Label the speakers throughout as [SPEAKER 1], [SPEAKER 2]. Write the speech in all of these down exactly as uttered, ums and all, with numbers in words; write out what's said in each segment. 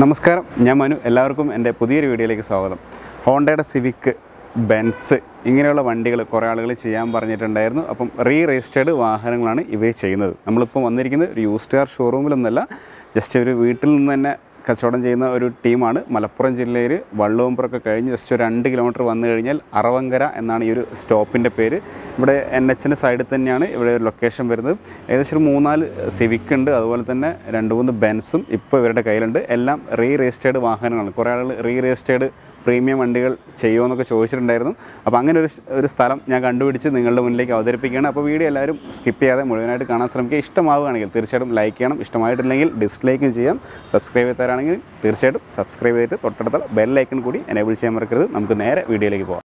[SPEAKER 1] നമസ്കാരം, ഞാൻ മനു. എല്ലാവർക്കും എൻ്റെ പുതിയൊരു വീഡിയോയിലേക്ക് സ്വാഗതം. ഹോണ്ടയുടെ സിവിക്, ബെൻസ് ഇങ്ങനെയുള്ള വണ്ടികൾ കുറേ ആളുകൾ ചെയ്യാൻ പറഞ്ഞിട്ടുണ്ടായിരുന്നു. അപ്പം റീ രജിസ്റ്റേർഡ് വാഹനങ്ങളാണ് ഇവർ ചെയ്യുന്നത്. നമ്മളിപ്പോൾ വന്നിരിക്കുന്നത് ഒരു യൂസ്ഡ് കാർ ഷോറൂമിലൊന്നല്ല, ജസ്റ്റ് ഒരു വീട്ടിൽ നിന്ന് തന്നെ കച്ചവടം ചെയ്യുന്ന ഒരു ടീമാണ്. മലപ്പുറം ജില്ലയിൽ വള്ളുവമ്പുറമൊക്കെ കഴിഞ്ഞ് ജസ്റ്റ് ഒരു രണ്ട് കിലോമീറ്റർ വന്നു കഴിഞ്ഞാൽ അറവങ്കര എന്നാണ് ഈ ഒരു സ്റ്റോപ്പിൻ്റെ പേര്. ഇവിടെ എൻ എച്ചിൻ്റെ സൈഡിൽ തന്നെയാണ് ഇവിടെ ഒരു ലൊക്കേഷൻ വരുന്നത്. ഏകദേശം ഒരു മൂന്നാല് സിവിക് ഉണ്ട്, അതുപോലെ തന്നെ രണ്ട് മൂന്ന് ബെൻസും ഇപ്പോൾ ഇവരുടെ കയ്യിലുണ്ട്. എല്ലാം റീ രജിസ്റ്റേർഡ് വാഹനങ്ങളാണ്. കുറേ ആളുകൾ റീ രജിസ്റ്റേർഡ് പ്രീമിയം വണ്ടികൾ ചെയ്യുമെന്നൊക്കെ ചോദിച്ചിട്ടുണ്ടായിരുന്നു. അപ്പോൾ അങ്ങനെ ഒരു ഒരു സ്ഥലം ഞാൻ കണ്ടുപിടിച്ച് നിങ്ങളുടെ മുന്നിലേക്ക് അവതരിപ്പിക്കുകയാണ്. അപ്പോൾ വീഡിയോ എല്ലാവരും സ്കിപ്പ് ചെയ്യാതെ മുഴുവനായിട്ട് കാണാൻ ശ്രമിക്കുക. ഇഷ്ടമാവുകയാണെങ്കിൽ തീർച്ചയായിട്ടും ലൈക്ക് ചെയ്യണം, ഇഷ്ടമായിട്ടില്ലെങ്കിൽ ഡിസ്ലൈക്കും ചെയ്യാം. സബ്സ്ക്രൈബ് ചെയ്താരാണെങ്കിൽ തീർച്ചയായിട്ടും സബ്സ്ക്രൈബ് ചെയ്തിട്ട് തൊട്ടടുത്ത ബെൽ ഐക്കൺ കൂടി എനേബിൾ ചെയ്യാൻ മറക്കരുത്. നമുക്ക് നേരെ വീഡിയോയിലേക്ക് പോകാം.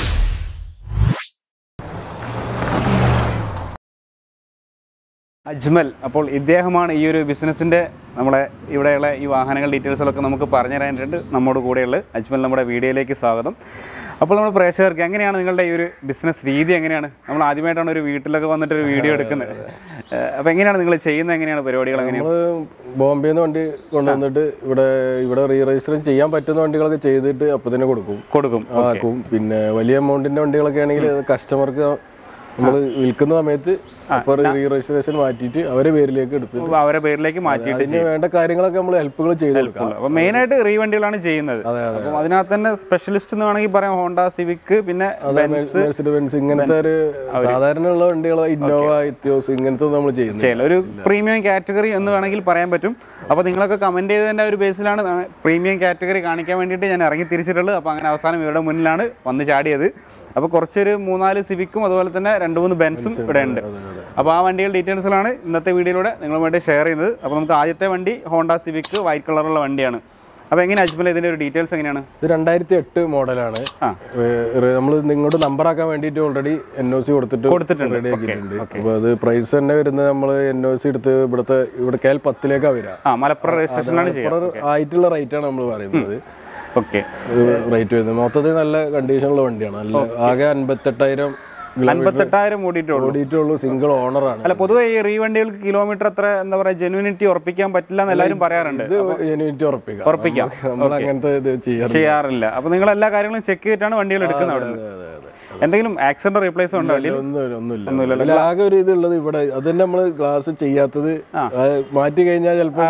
[SPEAKER 1] അജ്മൽ, അപ്പോൾ ഇദ്ദേഹമാണ് ഈ ഒരു ബിസിനസ്സിൻ്റെ നമ്മളെ ഇവിടെയുള്ള ഈ വാഹനങ്ങൾ ഡീറ്റെയിൽസുകളൊക്കെ നമുക്ക് പറഞ്ഞു തരാനായിട്ട് നമ്മുടെ കൂടെയുള്ളത്. അജ്മൽ, നമ്മുടെ വീഡിയോയിലേക്ക് സ്വാഗതം. അപ്പോൾ നമ്മൾ പ്രേക്ഷകർക്ക് എങ്ങനെയാണ് നിങ്ങളുടെ ഈ ഒരു ബിസിനസ് രീതി എങ്ങനെയാണ്? നമ്മൾ ആദ്യമായിട്ടാണ് ഒരു വീട്ടിലൊക്കെ വന്നിട്ട് ഒരു വീഡിയോ എടുക്കുന്നത്. അപ്പോൾ എങ്ങനെയാണ് നിങ്ങൾ ചെയ്യുന്നത്? എങ്ങനെയാണ് പരിപാടികൾ? എങ്ങനെയാണ്?
[SPEAKER 2] ബോംബെയിൽ നിന്ന് വണ്ടി കൊണ്ടുവന്നിട്ട് ഇവിടെ ഇവിടെ റീ രജിസ്റ്റർ ചെയ്യാൻ പറ്റുന്ന വണ്ടികളൊക്കെ ചെയ്തിട്ട് അപ്പോൾ തന്നെ കൊടുക്കും കൊടുക്കും ആക്കും. പിന്നെ വലിയ എമൗണ്ടിൻ്റെ വണ്ടികളൊക്കെ ആണെങ്കിൽ കസ്റ്റമർക്ക് നമ്മൾ വിൽക്കുന്ന സമയത്ത് അപ്പോൾ റീ രജിസ്ട്രേഷൻ മാറ്റിയിട്ട് അവരെ പേരിലേക്ക് എടുത്ത്
[SPEAKER 1] അവരെ പേരിലേക്ക് മാറ്റിയിട്ട്
[SPEAKER 2] വേണ്ട കാര്യങ്ങളൊക്കെ നമ്മൾ ഹെൽപ്പുകൾ ചെയ്ത് കൊടുക്കും.
[SPEAKER 1] അപ്പോൾ മെയിനായിട്ട് റീ വണ്ടികളാണ് ചെയ്യുന്നത്. അപ്പം അതിനകത്ത് തന്നെ സ്പെഷ്യലിസ്റ്റ് എന്ന് വേണമെങ്കിൽ പറയാം ഹോണ്ട സിവിക്, പിന്നെ
[SPEAKER 2] ബെൻസ്, ഇങ്ങനത്തെ ഒരു സാധാരണ ഉള്ള വണ്ടികൾ, ഇന്നോവ, ഇത്യോസ് ഇങ്ങനത്തെ നമ്മൾ ചെയ്യുന്നത്
[SPEAKER 1] ഒരു പ്രീമിയം കാറ്റഗറി എന്ന് വേണമെങ്കിൽ പറയാൻ പറ്റും. അപ്പോൾ നിങ്ങളൊക്കെ കമൻറ്റ് ചെയ്തതിൻ്റെ ഒരു ബേസിലാണ് പ്രീമിയം കാറ്റഗറി കാണിക്കാൻ വേണ്ടിയിട്ട് ഞാൻ ഇറങ്ങി തിരിച്ചിട്ടുള്ളത്. അപ്പോൾ അങ്ങനെ അവസാനം ഇവരുടെ മുന്നിലാണ് വന്ന് ചാടിയത്. അപ്പോൾ കുറച്ചൊരു മൂന്നാല് സിവിക്കും അതുപോലെ തന്നെ രണ്ട് മൂന്ന് ബെൻസും ഇവിടെ ഉണ്ട്. അപ്പോൾ ആ വണ്ടികളുടെ ഡീറ്റെയിൽസിലാണ് ഇന്നത്തെ വീഡിയോയിലൂടെ നിങ്ങളുമായിട്ട് ഷെയർ ചെയ്യുന്നത്. അപ്പോൾ നമുക്ക് ആദ്യത്തെ വണ്ടി ഹോണ്ട സിവിക് വൈറ്റ് കളറുള്ള വണ്ടിയാണ്. അപ്പോൾ എങ്ങനെ അജ്മൽ ഇതിൻ്റെ ഒരു ഡീറ്റെയിൽസ് എങ്ങനെയാണ്?
[SPEAKER 2] ഇത് രണ്ടായിരത്തി എട്ട് മോഡലാണ്. നമ്മൾ നിങ്ങളുടെ നമ്പർ ആക്കാൻ വേണ്ടിയിട്ട് ഓൾറെഡി എൻ ഒ സി കൊടുത്തിട്ട് കൊടുത്തിട്ടുണ്ട് റെഡി ആക്കിയിട്ടുണ്ട്. അപ്പോൾ അത് പ്രൈസ് തന്നെ വരുന്നത് നമ്മൾ എൻ ഒ സി എടുത്ത് ഇവിടുത്തെ ഇവിടെ കെ എൽ പത്തിലേക്കാണ് വരിക.
[SPEAKER 1] മലപ്പുറം രജിസ്ട്രേഷനാണ്
[SPEAKER 2] ആയിട്ടുള്ള റേറ്റാണ് നമ്മൾ പറയുന്നത്.
[SPEAKER 1] ഓക്കെ,
[SPEAKER 2] റേറ്റ് വരുന്നത് മൊത്തത്തിൽ നല്ല കണ്ടീഷനുള്ള വണ്ടിയാണ്. നല്ല ആകെ അൻപത്തെട്ടായിരം
[SPEAKER 1] അൻപത്തെട്ടായിരം ഓടിയിട്ടുള്ളൂ.
[SPEAKER 2] സിംഗിൾ ഓണറാണ്.
[SPEAKER 1] അല്ല, പൊതുവെ ഈ റീ വണ്ടികൾക്ക് കിലോമീറ്റർ അത്ര എന്താ പറയാ ജെന്യൂനിറ്റി ഉറപ്പിക്കാൻ പറ്റില്ല എന്ന് എല്ലാവരും പറയാറുണ്ട്.
[SPEAKER 2] ജെന്യൂനിറ്റി ഉറപ്പിക്കാം
[SPEAKER 1] ഉറപ്പിക്കാം
[SPEAKER 2] നമ്മൾ അങ്ങനത്തെ ഇത്
[SPEAKER 1] ചെയ്യാറില്ല. അപ്പൊ നിങ്ങൾ എല്ലാ കാര്യങ്ങളും ചെക്ക് ചെയ്തിട്ടാണ് വണ്ടികൾ എടുക്കുന്നത് അവിടെ നിന്ന്. എന്തെങ്കിലും ആക്സിഡന്റ് റീപ്ലേസ് ഉണ്ടോ?
[SPEAKER 2] ഒന്നുമില്ല. ആകെ ഒരു ഇതുള്ളത് ഇവിടെ അത് തന്നെ നമ്മൾ ഗ്ലാസ് ചെയ്യാത്തത് മാറ്റി കഴിഞ്ഞാൽ ചിലപ്പോൾ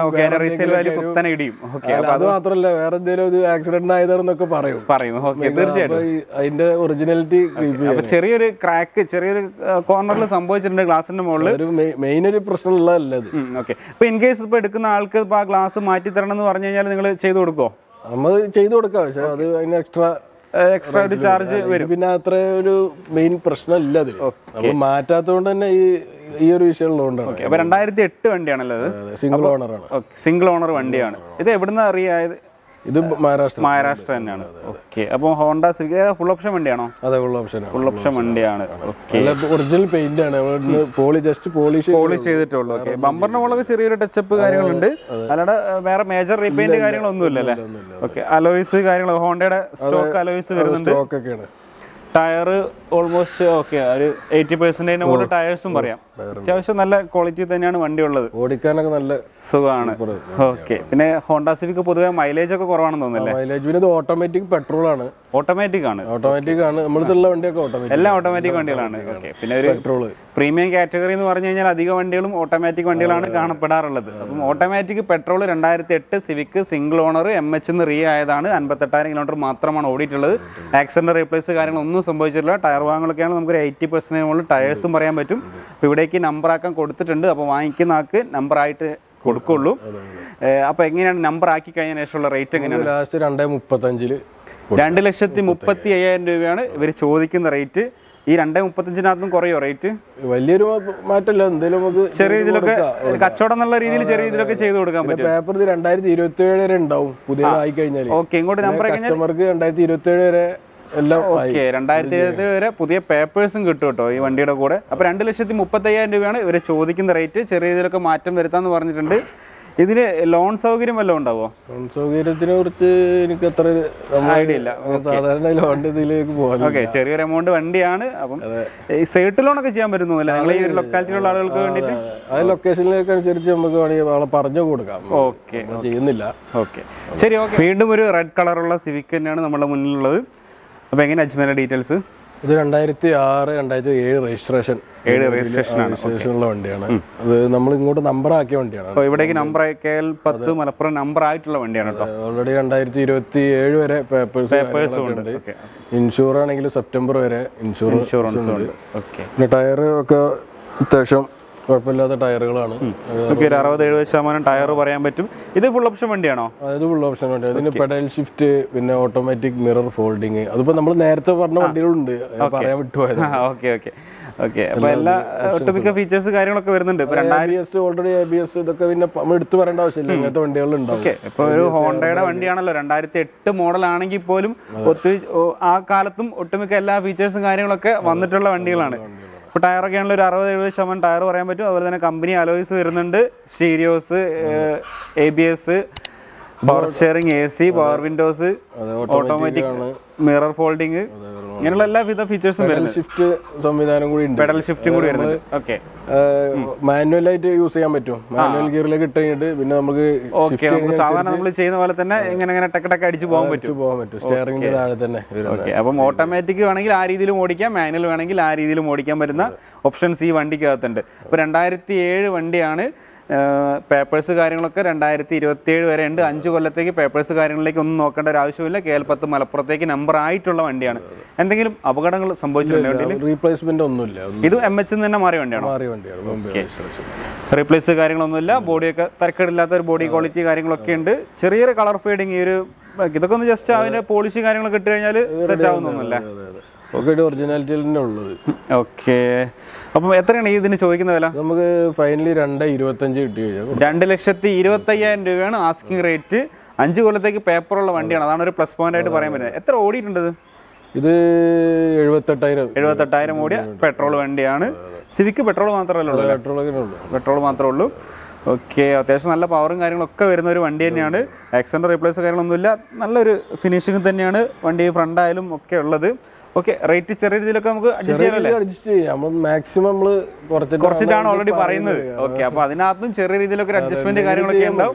[SPEAKER 2] അത് മാത്രമല്ല വേറെ എന്തെങ്കിലും ഒരു ആക്സിഡന്റ് ആയതാണെന്നൊക്കെ പറയും പറയും അതിന്റെ ഒറിജിനാലിറ്റി
[SPEAKER 1] ചെറിയൊരു ക്രാക്ക് ചെറിയൊരു കോർണറിൽ സംഭവിച്ചിട്ടുണ്ട് ഗ്ലാസിന്റെ മുകളിൽ.
[SPEAKER 2] ഒരു മെയിൻ ഒരു പ്രശ്നമുള്ളതല്ല ഇത്.
[SPEAKER 1] ഓക്കെ, ഇപ്പൊ ഇൻ കേസ് ഇപ്പൊ എടുക്കുന്ന ആൾക്ക് ഇപ്പൊ ആ ഗ്ലാസ് മാറ്റി തരണം എന്ന് പറഞ്ഞു കഴിഞ്ഞാൽ നിങ്ങൾ ചെയ്തു കൊടുക്കോ?
[SPEAKER 2] നമ്മൾ ചെയ്തു കൊടുക്കാം, പക്ഷെ അത് അതിന് എക്സ്ട്രാ
[SPEAKER 1] എക്സ്ട്രാ ഒരു ചാർജ് വരും.
[SPEAKER 2] പിന്നെ അത്ര ഒരു മെയിൻ പ്രശ്നം ഇല്ല അതിൽ. നമ്മൾ മാറ്റാത്തതുകൊണ്ട് തന്നെ ഈ ഈ ഒരു വിഷയം ഉള്ളതുകൊണ്ടാണ്.
[SPEAKER 1] അപ്പൊ രണ്ടായിരത്തി എട്ട് വണ്ടിയാണല്ലോ അത്.
[SPEAKER 2] സിംഗിൾ ഓണറാണ്.
[SPEAKER 1] സിംഗിൾ ഓണർ വണ്ടിയാണ്. ഇത് എവിടുന്ന് അറിയായത്?
[SPEAKER 2] ഇത് മഹാരാഷ്ട്ര
[SPEAKER 1] മഹാരാഷ്ട്ര തന്നെയാണ്. ഓക്കെ, അപ്പോൾ ഹോണ്ട സിവിക് ഫുൾ ഓപ്ഷൻ വണ്ടിയാണോ?
[SPEAKER 2] അതെ, ഫുൾ ഓപ്ഷൻ
[SPEAKER 1] ഫുൾ ഓപ്ഷൻ വണ്ടിയാണ്. ഓക്കെ,
[SPEAKER 2] ഒറിജിനൽ പെയിന്റ് ആണ്. പോളി ജസ്റ്റ് പോളിഷ്
[SPEAKER 1] പോളിഷ് ചെയ്തിട്ടുള്ളൂ. ഓക്കെ, ബമ്പറിന്റെ മുകളിൽ ചെറിയൊരു ടച്ചപ്പ് കാര്യങ്ങളുണ്ട്, അല്ലാതെ വേറെ മേജർ റീപെയിന്റ് കാര്യങ്ങളൊന്നും ഇല്ലല്ലേ? ഓക്കെ, അലോയ്സ് കാര്യങ്ങൾ ഹോണ്ടയുടെ സ്റ്റോക്ക് അലോയ്സ് വരുന്നുണ്ട്. ടയർ ഓൾമോസ്റ്റ് ഓക്കെ, ഒരു എയ്റ്റി പെർസെന്റേജിന് മുകളിൽ ടയേഴ്സും പറയാം. അത്യാവശ്യം നല്ല ക്വാളിറ്റി തന്നെയാണ് വണ്ടി ഉള്ളത്.
[SPEAKER 2] ഓടിക്കാനൊക്കെ നല്ല
[SPEAKER 1] സുഖമാണ്. ഓക്കെ, പിന്നെ ഹോണ്ട സിവിക് പൊതുവെ മൈലേജ് ഒക്കെ കുറവാണെന്ന് തോന്നുന്നില്ലേ?
[SPEAKER 2] മൈലേജ് പിന്നെ ഓട്ടോമാറ്റിക് പെട്രോൾ ആണ്.
[SPEAKER 1] ഓട്ടോമാറ്റിക് ആണ്.
[SPEAKER 2] ഓട്ടോമാറ്റിക് ആണ്. നമ്മളുള്ള വണ്ടിയൊക്കെ ഓട്ടോമാറ്റിക്,
[SPEAKER 1] എല്ലാം ഓട്ടോമാറ്റിക് വണ്ടികളാണ്. ഓക്കെ, പിന്നെ ഒരു പെട്രോൾ പ്രീമിയം കാറ്റഗറി എന്ന് പറഞ്ഞു കഴിഞ്ഞാൽ അധിക വണ്ടികളും ഓട്ടോമാറ്റിക് വണ്ടികളാണ് കാണപ്പെടാറുള്ളത്. അപ്പം ഓട്ടോമാറ്റിക് പെട്രോൾ രണ്ടായിരത്തി എട്ട് Civic single owner M H റീ ആയതാണ്. അൻപത്തെട്ടായിരം കിലോമീറ്റർ മാത്രമാണ് ഓടിയിട്ടുള്ളത്. ആക്സിഡന്റ് റീപ്ലേസ് കാര്യങ്ങളൊന്നും സംഭവിച്ചിട്ടില്ല. ടയർ വാങ്ങലൊക്കെയാണ് നമുക്ക് ഒരു എയ്റ്റി പെർസെന്റേജ് മുകളിൽ ടയേഴ്സും പറയാൻ പറ്റും. അപ്പോൾ ഇവിടേക്ക് നമ്പർ ആക്കാൻ കൊടുത്തിട്ടുണ്ട്. അപ്പോൾ വാങ്ങിക്കുന്ന ആൾക്ക് നമ്പറായിട്ട് കൊടുക്കുള്ളൂ. അപ്പോൾ എങ്ങനെയാണ് നമ്പർ ആക്കി കഴിഞ്ഞ ശേഷമുള്ള റേറ്റ് എങ്ങനെയാണ്?
[SPEAKER 2] ലാസ്റ്റ് രണ്ടേ മുപ്പത്തഞ്ചില്
[SPEAKER 1] രണ്ട് ലക്ഷത്തി മുപ്പത്തി അയ്യായിരം രൂപയാണ് ഇവർ ചോദിക്കുന്ന റേറ്റ്. ഈ രണ്ടേ മുപ്പത്തഞ്ചിനകത്തും കുറയോ റേറ്റ്?
[SPEAKER 2] വലിയൊരു മാറ്റമില്ല. എന്തെങ്കിലും നമുക്ക്
[SPEAKER 1] ചെറിയ രീതിയിലൊക്കെ കച്ചവടം എന്നുള്ള രീതിയിൽ ചെറിയ രീതിയിലൊക്കെ ചെയ്ത് കൊടുക്കാൻ പറ്റും.
[SPEAKER 2] പേപ്പർ രണ്ടായിരത്തി ഇരുപത്തി ഏഴ് വരെ ഉണ്ടാവും പുതിയതായി കഴിഞ്ഞാൽ.
[SPEAKER 1] ഓക്കെ, ഇങ്ങോട്ട് നമ്പർ
[SPEAKER 2] കസ്റ്റമർക്ക് രണ്ടായിരത്തി ഇരുപത്തി ഏഴ് വരെ എല്ലാം
[SPEAKER 1] ഓക്കെ, രണ്ടായിരത്തി ഇരുപത്തി ഏഴ് വരെ പുതിയ പേപ്പേഴ്സും കിട്ടും കേട്ടോ ഈ വണ്ടിയുടെ കൂടെ. അപ്പോൾ രണ്ട് ലക്ഷത്തി മുപ്പത്തി അയ്യായിരം രൂപയാണ് ഇവർ ചോദിക്കുന്ന റേറ്റ്. ചെറിയ രീതിയിലൊക്കെ മാറ്റം വരുത്താമെന്ന് പറഞ്ഞിട്ടുണ്ട്. ഇതിന് ലോൺ സൗകര്യം വല്ലതും ഉണ്ടാവോ?
[SPEAKER 2] ലോൺ സൗകര്യത്തിനെ കുറിച്ച് എനിക്ക് അത്ര
[SPEAKER 1] ഐഡിയ ഇല്ല.
[SPEAKER 2] സാധാരണ ലോൺ ഇതിലേക്ക് പോകാൻ
[SPEAKER 1] ഓക്കെ, ചെറിയൊരു എമൗണ്ട് വണ്ടിയാണ്. അപ്പം ഈ സൈറ്റ് ലോൺ ഒക്കെ ചെയ്യാൻ പറ്റുന്നില്ല നിങ്ങൾ ഈ ഒരു ലൊക്കാലിറ്റിയിലുള്ള ആളുകൾക്ക് വേണ്ടിയിട്ട്?
[SPEAKER 2] ആ ലൊക്കേഷനിലേക്ക് അനുസരിച്ച് നമുക്ക് വേണമെങ്കിൽ ആളെ പറഞ്ഞു കൊടുക്കാം.
[SPEAKER 1] ഓക്കെ,
[SPEAKER 2] ചെയ്യുന്നില്ല.
[SPEAKER 1] ഓക്കെ, ശരി. ഓക്കെ, വീണ്ടും ഒരു റെഡ് കളറുള്ള സിവിക് തന്നെയാണ് നമ്മുടെ മുന്നിലുള്ളത്. അപ്പോൾ എങ്ങനെ അജ്മലിന്റെ ഡീറ്റെയിൽസ്?
[SPEAKER 2] ഇത് രണ്ടായിരത്തി ആറ് രണ്ടായിരത്തി ഏഴ് രജിസ്ട്രേഷൻ
[SPEAKER 1] ഏഴ് രജിസ്ട്രേഷനാണ്
[SPEAKER 2] രജിസ്ട്രേഷനുള്ള വണ്ടിയാണ്. അത് നമ്മൾ ഇങ്ങോട്ട് നമ്പർ ആക്കിയ വണ്ടിയാണ്.
[SPEAKER 1] അപ്പോൾ ഇവിടേക്ക് നമ്പർ കെ എൽ പത്ത് മലപ്പുറം നമ്പർ ആയിട്ടുള്ള വണ്ടിയാണ് കേട്ടോ.
[SPEAKER 2] ഓൾറെഡി രണ്ടായിരത്തി ഇരുപത്തി ഏഴ് വരെ പേപ്പേഴ്സ് ഉണ്ട്. ഇൻഷൂർ ആണെങ്കിൽ സെപ്റ്റംബർ വരെ ഇൻഷുറൻസ് ഉണ്ട്. പിന്നെ ടയർ ഒക്കെ അത്യാവശ്യം കുഴപ്പമില്ലാത്ത ടയറുകളാണ്.
[SPEAKER 1] ഒരു അറുപത് എഴുപത് ശതമാനം ടയർ പറയാൻ പറ്റും. ഇത് ഫുൾ ഓപ്ഷൻ വണ്ടിയാണോ?
[SPEAKER 2] അത് ഫുൾ ഓപ്ഷൻ വണ്ടിയാണ്. ഇതിന് പെഡൽ ഷിഫ്റ്റ്, പിന്നെ ഓട്ടോമാറ്റിക് മിറർ ഫോൾഡിങ്, അതിപ്പോ നമ്മൾ നേരത്തെ പറഞ്ഞ വണ്ടികളുണ്ട്, പറയാൻ വിട്ടുപോയത്.
[SPEAKER 1] ഓക്കെ ഓക്കെ ഓക്കെ അപ്പോൾ എല്ലാ ഒട്ടുമിക്ക ഫീച്ചേഴ്സ് കാര്യങ്ങളൊക്കെ വരുന്നുണ്ട്.
[SPEAKER 2] ഓൾറെഡി എ ബി എസ് ഇതൊക്കെ പിന്നെ നമ്മൾ എടുത്തു പറയേണ്ട ആവശ്യമില്ല, ഇങ്ങനത്തെ വണ്ടികളുണ്ടാവും.
[SPEAKER 1] ഓക്കെ, ഇപ്പോൾ ഒരു ഹോണ്ടയുടെ വണ്ടിയാണല്ലോ, രണ്ടായിരത്തി എട്ട് മോഡൽ ആണെങ്കിൽ പോലും ഒത്തിരി ആ കാലത്തും ഒട്ടുമിക്ക എല്ലാ ഫീച്ചേഴ്സും കാര്യങ്ങളൊക്കെ വന്നിട്ടുള്ള വണ്ടികളാണ്. ഇപ്പോൾ ടയറൊക്കെ ആണെങ്കിൽ ഒരു അറുപത് എഴുപത് ശതമാനം ടയർ പറയാൻ പറ്റും. അതുപോലെ തന്നെ കമ്പനി അലോയ്സ് വരുന്നുണ്ട്, stereos, A B S, power steering, A C, power windows, automatic mirror folding, ഇങ്ങനെയുള്ള എല്ലാവിധ ഫീച്ചേഴ്സും വരുന്നുണ്ട്.
[SPEAKER 2] ഷിഫ്റ്റ് സംവിധാനം കൂടി ഉണ്ട്,
[SPEAKER 1] പെഡൽ ഷിഫ്റ്റും കൂടി വരുന്നുണ്ട്. ഓക്കെ,
[SPEAKER 2] മാനുവലായിട്ട് യൂസ് ചെയ്യാൻ പറ്റും. മാനുവൽ ഗിയറിലേക്ക് ഇട്ട് കഴിഞ്ഞിട്ട് പിന്നെ നമുക്ക്
[SPEAKER 1] സാധാരണ നമ്മൾ ചെയ്യുന്ന പോലെ തന്നെ ഇങ്ങനെ ഇങ്ങനെ ടക്ക് ടക്ക് അടിച്ച് പോകാൻ പറ്റും
[SPEAKER 2] പോകാൻ പറ്റും സ്റ്റിയറിംഗിന്റെ താഴെ തന്നെ.
[SPEAKER 1] ഓക്കെ, അപ്പം ഓട്ടോമാറ്റിക് വേണമെങ്കിൽ ആ രീതിയിലും ഓടിക്കാം, മാനുവൽ വേണമെങ്കിൽ ആ രീതിയിലും ഓടിക്കാൻ പറ്റുന്ന ഓപ്ഷൻസ് ഈ വണ്ടിക്കകത്തുണ്ട്. ഇപ്പോൾ രണ്ടായിരത്തി ഏഴ് വണ്ടിയാണ്. പേപ്പേഴ്സ് കാര്യങ്ങളൊക്കെ രണ്ടായിരത്തി ഇരുപത്തി ഏഴ് വരെ ഉണ്ട്. അഞ്ച് കൊല്ലത്തേക്ക് പേപ്പേഴ്സ് കാര്യങ്ങളിലേക്ക് ഒന്നും നോക്കേണ്ട ഒരു ആവശ്യമില്ല. കെ എൽ പത്ത് മലപ്പുറത്തേക്ക് നമ്പർ ആയിട്ടുള്ള വണ്ടിയാണ്. എന്തെങ്കിലും അപകടങ്ങൾ സംഭവിച്ചിട്ടുണ്ടെങ്കിൽ
[SPEAKER 2] റീപ്ലേസ്മെന്റ് ഒന്നുമില്ല.
[SPEAKER 1] ഇത് എം എച്ച് തന്നെ മാറിയ വണ്ടിയാണോ? റീപ്ലേസ് കാര്യങ്ങളൊന്നുമില്ല. ബോഡിയൊക്കെ തരക്കേടില്ലാത്ത ഒരു ബോഡി ക്വാളിറ്റി കാര്യങ്ങളൊക്കെ ഉണ്ട്. ചെറിയൊരു കളർ ഫെയ്ഡിങ്, ഈ ഒരു ഇതൊക്കെ ഒന്ന് ജസ്റ്റ് അതിന്റെ പോളിഷ് കാര്യങ്ങളൊക്കെ ഇട്ട് കഴിഞ്ഞാൽ സെറ്റ് ആവുന്നൊന്നുമല്ല.
[SPEAKER 2] ഒറിജിനാലിറ്റി ഉള്ളത്.
[SPEAKER 1] ഓക്കെ, അപ്പം എത്രയാണ് ഈ ഇതിന് ചോദിക്കുന്ന വില?
[SPEAKER 2] നമുക്ക് ഫൈനലി രണ്ട് ഇരുപത്തഞ്ച് കിട്ടി.
[SPEAKER 1] രണ്ട് ലക്ഷത്തി ഇരുപത്തി അയ്യായിരം രൂപയാണ് ആസ്കിംഗ് റേറ്റ്. അഞ്ച് കൊല്ലത്തേക്ക് പേപ്പറുള്ള വണ്ടിയാണ്, അതാണ് ഒരു പ്ലസ് പോയിന്റ് ആയിട്ട് പറയാൻ പറ്റുന്നത്. എത്ര ഓടിയിട്ടുണ്ട്
[SPEAKER 2] ഇത്? എഴുപത്തെട്ടായിരം
[SPEAKER 1] എഴുപത്തെട്ടായിരം ഓടിയ പെട്രോൾ വണ്ടിയാണ്. സിവിക്ക് പെട്രോൾ മാത്രമല്ല ഉള്ളൂ, പെട്രോൾ മാത്രമേ ഉള്ളൂ. ഓക്കെ, അത്യാവശ്യം നല്ല പവറും കാര്യങ്ങളൊക്കെ വരുന്ന ഒരു വണ്ടി തന്നെയാണ്. ആക്സിഡന്റ് റീപ്ലേസ് കാര്യങ്ങളൊന്നുമില്ല, നല്ലൊരു ഫിനിഷിംഗ് തന്നെയാണ് വണ്ടി ഫ്രണ്ടായാലും ഒക്കെ ഉള്ളത്. ഓക്കെ, റേറ്റ് ചെറിയ രീതിയിലൊക്കെ നമുക്ക് അഡ്ജസ്റ്റ് ചെയ്യാം.
[SPEAKER 2] മാക്സിമം
[SPEAKER 1] കുറച്ചിട്ടാണ് ഓൾറെഡി പറയുന്നത്. ഓക്കെ, അപ്പൊ അതിനകത്തും ചെറിയ രീതിയിലൊക്കെ അഡ്ജസ്റ്റ്മെന്റ് കാര്യങ്ങളൊക്കെ ഉണ്ടാവും.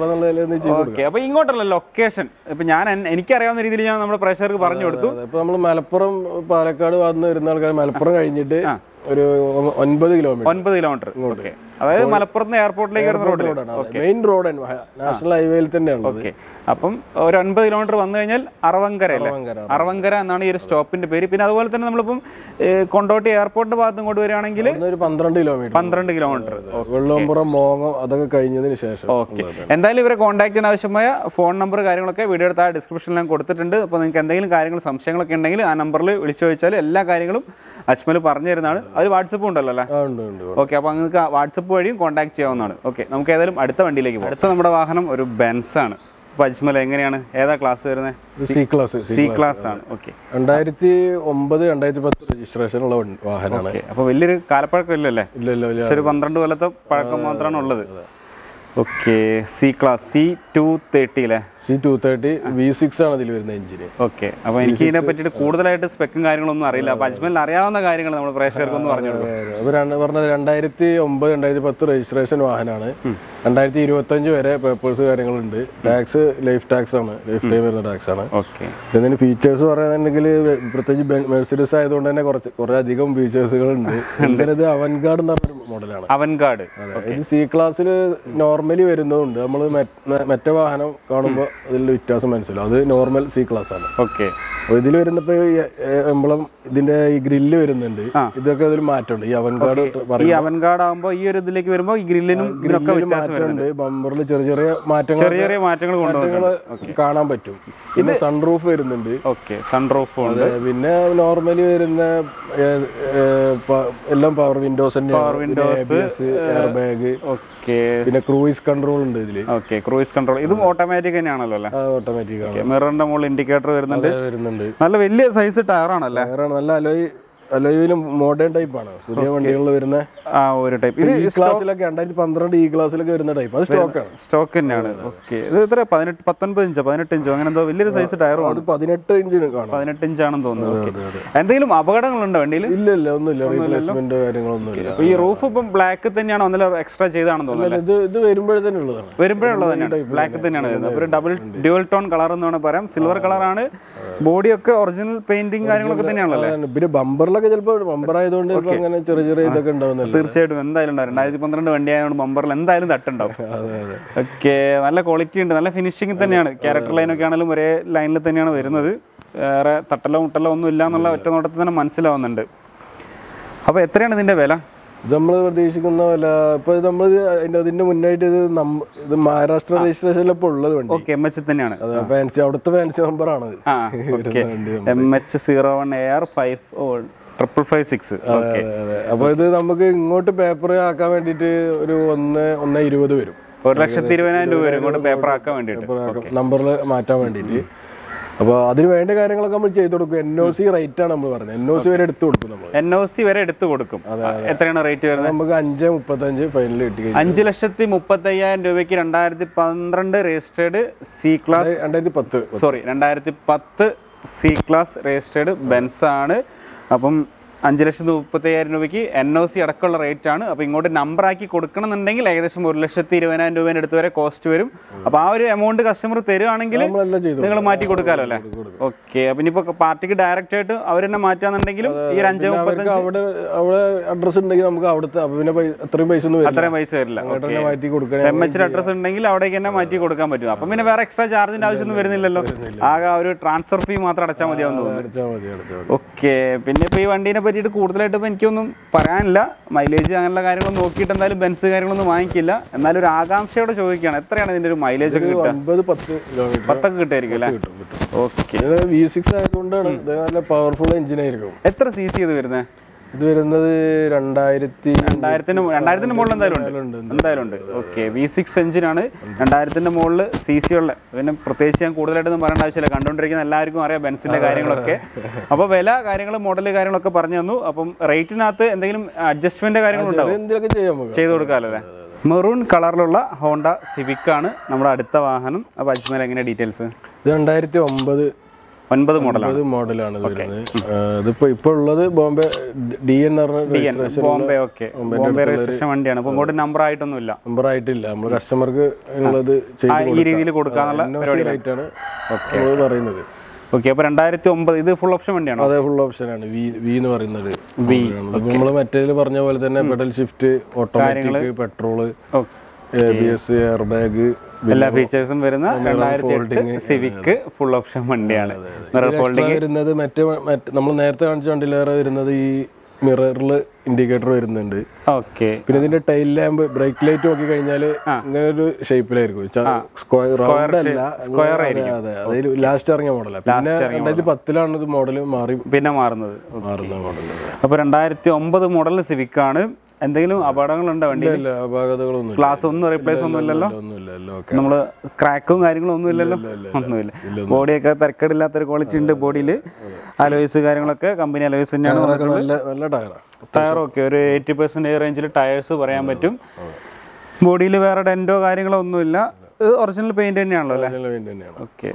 [SPEAKER 1] ഓക്കെ, അപ്പൊ ഇങ്ങോട്ടല്ല ലൊക്കേഷൻ, ഇപ്പൊ ഞാൻ എനിക്കറിയാവുന്ന രീതിയിൽ ഞാൻ നമ്മുടെ പ്രേക്ഷകർക്ക് പറഞ്ഞു കൊടുത്തു.
[SPEAKER 2] ഇപ്പൊ നമ്മൾ മലപ്പുറം പാലക്കാട് വന്ന് വരുന്ന ആൾക്കാർ മലപ്പുറം കഴിഞ്ഞിട്ട് ഒരു ഒൻപത് കിലോമീറ്റർ
[SPEAKER 1] ഒൻപത് കിലോമീറ്റർ ഓക്കെ, അതായത് മലപ്പുറത്ത് എയർപോർട്ടിലേക്ക് വരുന്ന റോഡ്,
[SPEAKER 2] മെയിൻ റോഡ് നാഷണൽ ഹൈവേയിൽ തന്നെയാണ്.
[SPEAKER 1] ഓക്കെ, അപ്പം ഒരു ഒൻപത് കിലോമീറ്റർ വന്നു കഴിഞ്ഞാൽ അറവങ്കര അല്ലേ? അറവങ്കര എന്നാണ് ഈ ഒരു സ്റ്റോപ്പിന്റെ പേര്. പിന്നെ അതുപോലെ തന്നെ നമ്മളിപ്പം കൊണ്ടോട്ടി എയർപോർട്ടിന്റെ ഭാഗത്ത് ഇങ്ങോട്ട് വരികയാണെങ്കിൽ
[SPEAKER 2] ഒരു പന്ത്രണ്ട് കിലോമീറ്റർ പന്ത്രണ്ട്
[SPEAKER 1] കിലോമീറ്റർ
[SPEAKER 2] വെള്ളമ്പുറം മോങ്ങം അതൊക്കെ കഴിഞ്ഞതിന് ശേഷം.
[SPEAKER 1] ഓക്കെ, എന്തായാലും ഇവരെ കോൺടാക്ട് ചെയ്യാൻ ആവശ്യമായ ഫോൺ നമ്പർ കാര്യങ്ങളൊക്കെ വീഡിയോ താഴെ ഡിസ്ക്രിപ്ഷനിൽ ഞാൻ കൊടുത്തിട്ടുണ്ട്. അപ്പോൾ നിങ്ങൾക്ക് എന്തെങ്കിലും കാര്യങ്ങൾ സംശയങ്ങളൊക്കെ ഉണ്ടെങ്കിൽ ആ നമ്പറിൽ വിളിച്ചു ചോദിച്ചാൽ എല്ലാ കാര്യങ്ങളും അജ്മൽ പറഞ്ഞു തരുന്നതാണ്. അത് വാട്സപ്പും ഉണ്ടല്ലോ അല്ലേ? ഓക്കെ, അപ്പോൾ നിങ്ങൾക്ക് വാട്സപ്പ് വഴിയും കോൺടാക്ട് ചെയ്യാവുന്നതാണ്. ഓക്കെ, നമുക്ക് ഏതായാലും അടുത്ത വണ്ടിയിലേക്ക് പോകും. അടുത്ത നമ്മുടെ വാഹനം ഒരു ബെൻസ് ആണ്. അപ്പോൾ അജ്മൽ എങ്ങനെയാണ്, ഏതാ ക്ലാസ് വരുന്നത്?
[SPEAKER 2] സി ക്ലാസ്
[SPEAKER 1] സി ക്ലാസ് ആണ്. ഓക്കെ,
[SPEAKER 2] രണ്ടായിരത്തി ഒമ്പത് രണ്ടായിരത്തി പത്ത് രജിസ്ട്രേഷൻ ഉള്ള വാഹനമാണ്.
[SPEAKER 1] അപ്പോൾ വലിയൊരു കാലപ്പഴക്കം ഇല്ലല്ലേ?
[SPEAKER 2] ഇല്ല ഇല്ല,
[SPEAKER 1] ഒരു പന്ത്രണ്ട് കൊല്ലത്തെ പഴക്കം മാത്രമാണ് ഉള്ളത്. Okay, C class C two thirty അല്ലേ?
[SPEAKER 2] C two thirty V six ആണ് ഇതിൽ വരുന്ന എഞ്ചിന്.
[SPEAKER 1] ഓക്കെ, അപ്പോൾ എനിക്ക് ഇതിനെ പറ്റിയിട്ട് കൂടുതലായിട്ട് സ്പെക്കും കാര്യങ്ങളൊന്നും അറിയില്ല. അപ്പോൾ അജ്മലിന് അറിയാവുന്ന കാര്യങ്ങൾ നമ്മൾ പ്രേക്ഷകർക്കൊന്നും പറഞ്ഞു
[SPEAKER 2] കൊടുക്കും. പറഞ്ഞത് രണ്ടായിരത്തി ഒമ്പത് രണ്ടായിരത്തി പത്ത് രജിസ്ട്രേഷൻ വാഹനമാണ്. രണ്ടായിരത്തി ഇരുപത്തഞ്ച് വരെ പേപ്പേഴ്സ് കാര്യങ്ങളുണ്ട്. ടാക്സ് ലൈഫ് ടാക്സ് ആണ്, ലൈഫ് ടൈം വരുന്ന ടാക്സ് ആണ്.
[SPEAKER 1] ഓക്കെ,
[SPEAKER 2] ഇതിന് ഫീച്ചേഴ്സ് പറയുന്നുണ്ടെങ്കിൽ പ്രത്യേകിച്ച് മെഴ്സിഡീസ് ആയതുകൊണ്ട് തന്നെ കുറച്ച് കുറേ അധികം ഫീച്ചേഴ്സുകൾ ഉണ്ട്. ഇത് അവൻഗാർഡ് എന്ന് പറഞ്ഞൊരു മോഡലാണ്.
[SPEAKER 1] അവൻഗാർഡ്
[SPEAKER 2] ഇത് സി ക്ലാസ്സിൽ നോർമലി വരുന്നതുണ്ട്. നമ്മൾ മറ്റേ വാഹനം കാണുമ്പോൾ അതിൽ വ്യത്യാസം മനസ്സിലാവും. അത് നോർമൽ സി ക്ലാസ് ആണ്.
[SPEAKER 1] ഓക്കെ,
[SPEAKER 2] അപ്പോൾ ഇതിൽ വരുന്നപ്പോൾ എംബ്ലം ഇതിന്റെ ഈ ഗ്രില്ല് വരുന്നുണ്ട്. ഇതൊക്കെ അതിൽ മാറ്റമുണ്ട്. ഈ അവൻഗാർഡ്
[SPEAKER 1] ഈ അവൻഗാർഡ് ആകുമ്പോൾ ഈ ഒരു ഇതിലേക്ക് വരുമ്പോൾ ഈ ഗ്രില്ലിനും
[SPEAKER 2] മാറ്റമുണ്ട്. ബമ്പറിൽ ചെറിയ ചെറിയ മാറ്റങ്ങൾ
[SPEAKER 1] ചെറിയ ചെറിയ മാറ്റങ്ങൾ
[SPEAKER 2] കാണാൻ പറ്റും. പിന്നെ സൺറൂഫ് വരുന്നുണ്ട്.
[SPEAKER 1] ഓക്കെ, സൺറൂഫ് ഉണ്ട്.
[SPEAKER 2] പിന്നെ നോർമലി വരുന്ന എല്ലാം പവർ വിൻഡോസ് തന്നെ,
[SPEAKER 1] power windows,
[SPEAKER 2] air bag.
[SPEAKER 1] Okay,
[SPEAKER 2] പിന്നെ ക്രൂയിസ് കൺട്രോൾ ഉണ്ട് ഇതില്.
[SPEAKER 1] ഓക്കെ, ക്രൂയിസ് കൺട്രോൾ ഇതും ഓട്ടോമാറ്റിക് തന്നെയാണല്ലോ അല്ലേ?
[SPEAKER 2] ഓട്ടോമാറ്റിക് ആണ്.
[SPEAKER 1] മിററിന്റെ മുകളിൽ ഇൻഡിക്കേറ്റർ വരുന്നുണ്ട്.
[SPEAKER 2] വരുന്നുണ്ട്.
[SPEAKER 1] നല്ല വലിയ സൈസ് ടയർ ആണല്ലേ?
[SPEAKER 2] നല്ല അലോയ് അലോയിലും മോഡേൺ ടൈപ്പ് ആണ്, പുതിയ വണ്ടികളിൽ വരുന്ന
[SPEAKER 1] ആ ഒരു ടൈപ്പ്. ഇത്
[SPEAKER 2] ഈ ക്ലാസ്സിലൊക്കെ രണ്ടായിരത്തി പന്ത്രണ്ട് ഈ ക്ലാസ്സിലൊക്കെ വരുന്ന ടൈപ്പ്, അത് സ്റ്റോക്കാണ്.
[SPEAKER 1] സ്റ്റോക്ക് തന്നെയാണ്. ഓക്കെ. ഇത് എത്ര പതിനെട്ട് പത്തൊൻപത് ഇഞ്ചോ പതിനെട്ട് ഇഞ്ചോ അങ്ങനെ എന്തോ വലിയൊരു സൈസ് ടയറും ആണ്.
[SPEAKER 2] പതിനെട്ട് ഇഞ്ചിന് കാണാം.
[SPEAKER 1] പതിനെട്ട് ഇഞ്ചാണെന്ന് തോന്നുന്നു. എന്തെങ്കിലും അപകടങ്ങളുണ്ടോ വണ്ടിയിൽ?
[SPEAKER 2] ഇല്ല ഇല്ല, ഒന്നുമില്ല, റീപ്ലേസ്മെന്റ് കാര്യങ്ങളൊന്നും ഇല്ല.
[SPEAKER 1] ഈ റൂഫ് ഇപ്പം ബ്ലാക്ക് തന്നെയാണോ ഒന്നല്ല എക്സ്ട്രാ ചെയ്താണെന്ന് തോന്നുന്നു.
[SPEAKER 2] ഇത് ഇത് വരുമ്പോഴേ തന്നെ ഉള്ളതാണ്,
[SPEAKER 1] വരുമ്പോഴേ ഉള്ളത് തന്നെയാണ്, ബ്ലാക്ക് തന്നെയാണ് വരുന്നത്. ഒരു ഡബിൾ ഡ്യുവൽ ടോൺ കളർ എന്ന് വേണമെങ്കിൽ പറയാം. സിൽവർ കളറാണ്. ബോഡിയൊക്കെ ഒറിജിനൽ പെയിന്റിങ് കാര്യങ്ങളൊക്കെ തന്നെയാണല്ലേ.
[SPEAKER 2] പിന്നെ ബമ്പറിലൊക്കെ ചിലപ്പോൾ ബമ്പർ ആയതുകൊണ്ട് അങ്ങനെ ചെറിയ ചെറിയ ഇതൊക്കെ ഉണ്ടാവുന്നില്ല.
[SPEAKER 1] തീർച്ചയായിട്ടും എന്തായാലും ഉണ്ടാവും. രണ്ടായിരത്തി പന്ത്രണ്ട് വണ്ടി ആയതുകൊണ്ട് ബമ്പറിൽ എന്തായാലും തട്ടുണ്ടാവും. ഓക്കെ. നല്ല ക്വാളിറ്റി ഉണ്ട്, നല്ല ഫിനിഷിംഗ് തന്നെയാണ്. ക്യാരക്ടർ ലൈനൊക്കെ ആണെങ്കിലും ഒരേ ലൈനിൽ തന്നെയാണ് വരുന്നത്. വേറെ തട്ടലോ മുട്ടലോ ഒന്നും ഇല്ല എന്നുള്ള ഒറ്റ നോട്ടത്തിൽ തന്നെ മനസ്സിലാവുന്നുണ്ട്. അപ്പോൾ എത്രയാണ് ഇതിൻ്റെ വില?
[SPEAKER 2] ഇത് നമ്മൾ പ്രതീക്ഷിക്കുന്ന വില ഇപ്പോൾ നമ്മൾ അതിൻ്റെ മുന്നായിട്ട് ഇത് ഇത് മഹാരാഷ്ട്ര രജിസ്ട്രേഷനിൽ ഇപ്പോൾ ഉള്ളത് വണ്ടി.
[SPEAKER 1] ഓക്കെ. എം എച്ച് തന്നെയാണ്.
[SPEAKER 2] ഫാൻസി അവിടുത്തെ ഫാൻസി നമ്പറാണ്
[SPEAKER 1] M H zero one A R five triple five six.
[SPEAKER 2] അപ്പോൾ ഇത് നമുക്ക് ഇങ്ങോട്ട് പേപ്പർ ആക്കാൻ വേണ്ടിയിട്ട് ഒരു ഒന്ന് ഒന്ന് ഇരുപത് വരും.
[SPEAKER 1] ഒരു ലക്ഷത്തി ഇരുപതിനായിരം രൂപ വരും ഇങ്ങോട്ട് പേപ്പർ ആക്കാൻ വേണ്ടിയിട്ട്,
[SPEAKER 2] നമ്പറിൽ മാറ്റാൻ വേണ്ടിയിട്ട്. അപ്പോൾ അതിന് വേണ്ട കാര്യങ്ങളൊക്കെ നമ്മൾ ചെയ്ത് കൊടുക്കും. എൻ ഒ സി റേറ്റ് ആണ് നമ്മൾ പറയുന്നത്. എൻ ഒ സി വരെ എടുത്ത് കൊടുക്കും നമ്മൾ.
[SPEAKER 1] എൻ ഒ സി വരെ എടുത്ത് കൊടുക്കും. എത്രയാണ് റേറ്റ് വരുന്നത്?
[SPEAKER 2] നമുക്ക് അഞ്ച് മുപ്പത്തഞ്ച് ഫൈനൽ കിട്ടി.
[SPEAKER 1] അഞ്ച് ലക്ഷത്തി മുപ്പത്തി അയ്യായിരം രൂപയ്ക്ക് രണ്ടായിരത്തി പന്ത്രണ്ട് രജിസ്റ്റേർഡ് സി ക്ലാസ്
[SPEAKER 2] രണ്ടായിരത്തി പത്ത്
[SPEAKER 1] സോറി രണ്ടായിരത്തി പത്ത് സി ക്ലാസ് രജിസ്റ്റേർഡ് ബെൻസ് ആണ്. അപ്പം അഞ്ച് ലക്ഷത്തി മുപ്പത്തി അയ്യായിരം രൂപയ്ക്ക് എൻ ഒ സി അടക്കമുള്ള റേറ്റ് ആണ്. അപ്പോൾ ഇങ്ങോട്ട് നമ്പർ ആക്കി കൊടുക്കണം എന്നുണ്ടെങ്കിൽ ഏകദേശം ഒരു ലക്ഷത്തി ഇരുപതിനായിരം രൂപേൻ്റെ അടുത്ത് വരെ കോസ്റ്റ് വരും. അപ്പോൾ ആ ഒരു എമൗണ്ട് കസ്റ്റമർ തരുവാണെങ്കിൽ നിങ്ങൾ മാറ്റി കൊടുക്കാമല്ലോ അല്ലേ? ഓക്കെ. അപ്പം ഇനിയിപ്പോൾ പാർട്ടിക്ക് ഡയറക്റ്റ് ആയിട്ട് അവർ തന്നെ മാറ്റാന്നുണ്ടെങ്കിലും ഈ ഒരു അഞ്ച് മുപ്പത്തഞ്ച്
[SPEAKER 2] അവിടെ അവിടെ അഡ്രസ് ഉണ്ടെങ്കിൽ നമുക്ക് അവിടുത്തെ പിന്നെ അത്രയും പൈസ ഒന്നും
[SPEAKER 1] അത്രയും പൈസ വരില്ല.
[SPEAKER 2] മാറ്റി കൊടുക്കണം.
[SPEAKER 1] എം എച്ചിന്റെ അഡ്രസ് ഉണ്ടെങ്കിൽ അവിടേക്ക് തന്നെ മാറ്റി കൊടുക്കാൻ പറ്റും. അപ്പം പിന്നെ വേറെ എക്സ്ട്രാ ചാർജിന്റെ ആവശ്യമൊന്നും വരുന്നില്ലല്ലോ. ആകെ ഒരു ട്രാൻസ്ഫർ ഫീ മാത്രം അടച്ചാൽ മതിയാവുന്നു. ഓക്കെ. പിന്നെ ഇപ്പോൾ ഈ വണ്ടീനെ പറ്റിയിട്ട് കൂടുതലായിട്ട് ഇപ്പോൾ എനിക്കൊന്നും പറയാനില്ല. മൈലേജ് അങ്ങനെയുള്ള കാര്യങ്ങളൊന്നും നോക്കിയിട്ട് എന്തായാലും ബെൻസ് കാര്യങ്ങളൊന്നും വാങ്ങിക്കില്ല. എന്നാലും ഒരു ആകാംക്ഷയോടെ ചോദിക്കുകയാണ്, എത്രയാണ് ഇതിൻ്റെ ഒരു മൈലേജ് ഒക്കെ കിട്ടുക? പത്തൊക്കെ കിട്ടുമായിരിക്കും അല്ലേ? ഓക്കെ.
[SPEAKER 2] വി സിക്സ് ആയതുകൊണ്ടാണ് നല്ല പവർഫുൾ എഞ്ചിൻ ആയിരിക്കും.
[SPEAKER 1] എത്ര സി സി ഇത് വരുന്നത്?
[SPEAKER 2] ഇത് വരുന്നത് രണ്ടായിരത്തി
[SPEAKER 1] രണ്ടായിരത്തിന് രണ്ടായിരത്തിന്റെ മുകളിൽ എന്തായാലും ഉണ്ട് എന്തായാലും ഉണ്ട് ഓക്കെ. വി സിക്സ് എഞ്ചിനാണ്, രണ്ടായിരത്തിന്റെ മുകളിൽ സി സി ഉള്ള. പിന്നെ പ്രത്യേകിച്ച് ഞാൻ കൂടുതലായിട്ടൊന്നും പറയേണ്ട ആവശ്യമില്ല, കണ്ടുകൊണ്ടിരിക്കുന്ന എല്ലാവർക്കും അറിയാം ബെൻസിന്റെ കാര്യങ്ങളൊക്കെ. അപ്പോൾ വില കാര്യങ്ങൾ മോഡൽ കാര്യങ്ങളൊക്കെ പറഞ്ഞു തന്നു. അപ്പം റേറ്റിനകത്ത് എന്തെങ്കിലും അഡ്ജസ്റ്റ്മെന്റ് കാര്യങ്ങളുണ്ടാവും, ചെയ്ത് കൊടുക്കാമല്ലോ അല്ലേ? മെറൂൺ കളറിലുള്ള ഹോണ്ട സിവിക് ആണ് നമ്മുടെ അടുത്ത വാഹനം. അപ്പോൾ അജ്മൽ എങ്ങനെ ഡീറ്റെയിൽസ്?
[SPEAKER 2] ഇത് രണ്ടായിരത്തി ഒമ്പത്
[SPEAKER 1] ഒൻപത് മോഡലാണ്
[SPEAKER 2] മോഡലാണ് വരുന്നത്. ഇതിപ്പോ ഇപ്പൊ ഉള്ളത് Bombay D N
[SPEAKER 1] Bombay okay Bombay registration വണ്ടിയാണ്. അപ്പൊ ഇങ്ങോട്ട് നമ്പർ ആയിട്ടൊന്നും ഇല്ല,
[SPEAKER 2] നമ്പർ ആയിട്ടില്ല. നമ്മൾ കസ്റ്റമർക്ക് ഉള്ളത്
[SPEAKER 1] ഈ രീതിയിൽ കൊടുക്കാന്നുള്ള
[SPEAKER 2] റേറ്റാണ് പറയുന്നത്.
[SPEAKER 1] ഓക്കെ. അപ്പൊ രണ്ടായിരത്തി ഒമ്പത് ഇത് ഫുൾ ഓപ്ഷൻ വണ്ടിയാണ്?
[SPEAKER 2] അതെ, ഫുൾ ഓപ്ഷൻ ആണ്. വി വി എന്ന് പറയുന്നത് വി. നമ്മൾ മറ്റേതിൽ പറഞ്ഞ പോലെ തന്നെ pedal shift, automatic, petrol, A B S, air bag,
[SPEAKER 1] എല്ലാ ഫീച്ചേഴ്സും വരുന്ന രണ്ടായിരത്തി എട്ട് സിവിക് ഫുൾ ഓപ്ഷൻ വണ്ടിയാണ്. മിറർ ഫോൾഡിംഗ്
[SPEAKER 2] വരുന്നത് മറ്റേ നമ്മൾ നേരത്തെ കാണിച്ച വണ്ടിയിലേറെ വരുന്നത് ഈ മിററിൽ ഇൻഡിക്കേറ്റർ വരുന്നുണ്ട്.
[SPEAKER 1] ഓക്കെ.
[SPEAKER 2] പിന്നെ ഇതിന്റെ ടൈൽ ലാമ്പ്, ബ്രേക്ക് ലൈറ്റ് നോക്കി കഴിഞ്ഞാൽ ഇങ്ങനെ ഒരു ഷേപ്പിലായിരിക്കും, സ്ക്വയർ ആയിരിക്കും. അതെ, അതിൽ ലാസ്റ്റ് ഇറങ്ങിയ മോഡലാണ്. പിന്നെ രണ്ടായിരത്തി പത്തിലാണ് ഇത് മോഡൽ മാറി പിന്നെ മാറുന്നത് മാറുന്ന മോഡൽ.
[SPEAKER 1] അപ്പൊ രണ്ടായിരത്തി ഒമ്പത് മോഡൽ സിവിക് ആണ്. എന്തെങ്കിലും അപകടങ്ങളുണ്ടോ വണ്ടി? ഗ്ലാസ് ഒന്നും റീപ്ലേസ് ഒന്നും ഇല്ലല്ലോ? നമ്മള് ക്രാക്കും കാര്യങ്ങളും ഒന്നും ഇല്ലല്ലോ? ഒന്നുമില്ല. ബോഡിയൊക്കെ തിരക്കേടില്ലാത്തൊരു ക്വാളിറ്റി ഉണ്ട് ബോഡിയിൽ. അലോയ്സ് കാര്യങ്ങളൊക്കെ കമ്പനി അലോയ്സ് തന്നെയാണ്. ടയറൊക്കെ ഒരു എയ്റ്റി പെർസെന്റ് റേഞ്ചിൽ ടയേഴ്സ് പറയാൻ പറ്റും. ബോഡിയിൽ വേറെ ഡെന്റോ കാര്യങ്ങളോ ഒന്നുമില്ല. ഒറിജിനൽ പെയിന്റ് തന്നെയാണല്ലോ അല്ലേ? ഓക്കെ.